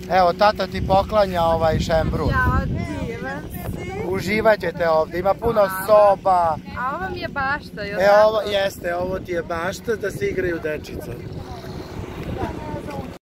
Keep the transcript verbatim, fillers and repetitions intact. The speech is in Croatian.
Evo, tata ti poklanja ovaj šembru. Ja, divan si. Uživat ćete ovdje, ima puno soba. A ovo mi je bašta, jel' E, tako? ovo, jeste, ovo ti je bašta da se igraju dečice.